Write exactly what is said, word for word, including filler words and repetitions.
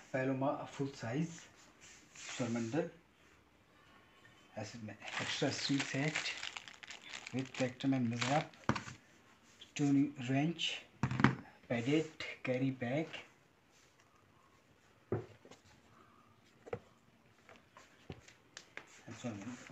Paloma full size Charmander has an extra string set with Spectrum and Mizrap, tuning wrench, padded carry bag, and so on.